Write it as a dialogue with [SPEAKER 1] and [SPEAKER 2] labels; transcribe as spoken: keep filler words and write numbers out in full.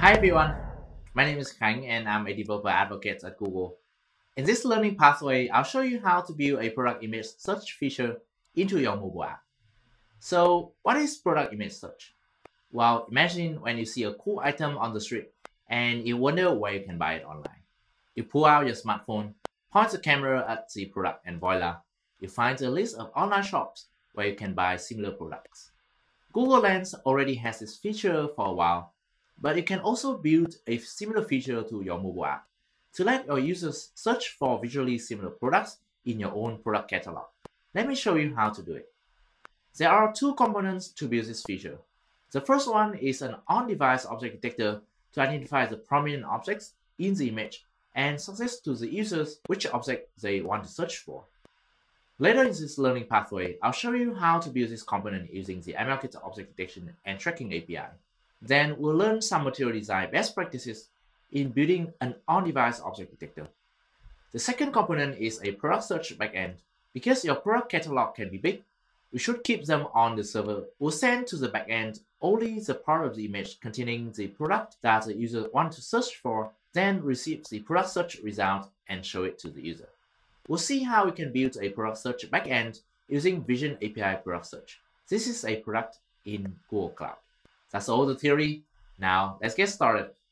[SPEAKER 1] Hi everyone, my name is Khang and I'm a developer advocate at Google. In this learning pathway, I'll show you how to build a product image search feature into your mobile app. So what is product image search? Well, imagine when you see a cool item on the street and you wonder where you can buy it online. You pull out your smartphone, point the camera at the product and voila, you find a list of online shops where you can buy similar products. Google Lens already has this feature for a while, but you can also build a similar feature to your mobile app to let your users search for visually similar products in your own product catalog. Let me show you how to do it. There are two components to build this feature. The first one is an on-device object detector to identify the prominent objects in the image and suggest to the users which object they want to search for. Later in this learning pathway, I'll show you how to build this component using the M L Kit object detection and tracking A P I. Then we'll learn some material design best practices in building an on-device object detector. The second component is a product search backend. Because your product catalog can be big, we should keep them on the server. We'll send to the backend only the part of the image containing the product that the user wants to search for, then receive the product search result and show it to the user. We'll see how we can build a product search backend using Vision A P I Product Search. This is a product in Google Cloud. That's all the theory. Now let's get started.